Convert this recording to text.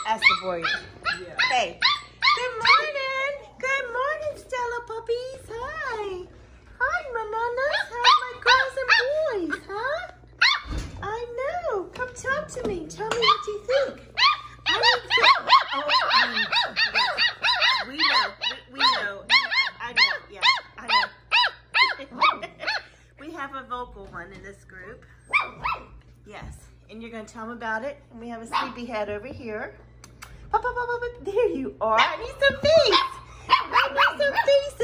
Ask the boy. Yeah. Hey. Good morning. Good morning, Stella puppies. Hi. Hi, bananas. Hi, my girls and boys, huh? I know. Come talk to me. Tell me what you think. We know. We know. I know. Yeah, I know. We have a vocal one in this group. Yes. And you're going to tell them about it. And we have a sleepyhead over here. There you are. I need some face. I need some